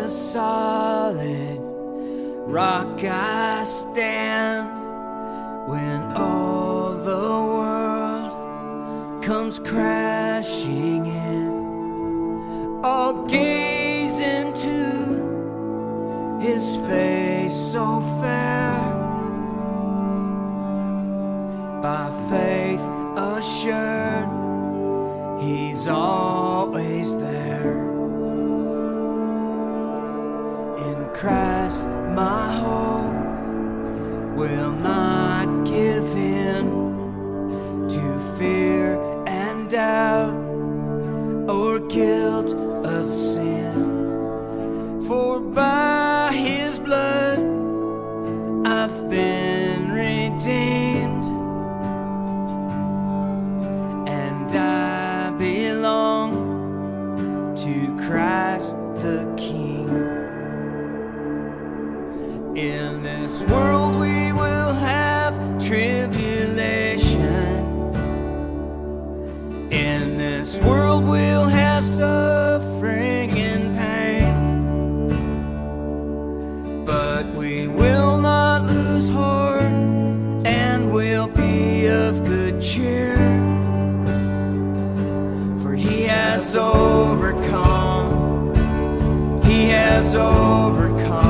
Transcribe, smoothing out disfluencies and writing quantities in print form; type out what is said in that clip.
solid rock I stand when all the world comes crashing in. I'll gaze into His face so fair, by faith assured He's always there. In Christ my hope will not give in to fear and doubt or guilt of sin. For by His blood I've been redeemed, and I belong to Christ the King. In this world we will have tribulation. In this world we'll have suffering and pain, but we will not lose heart, and we'll be of good cheer, for He has overcome. He has overcome.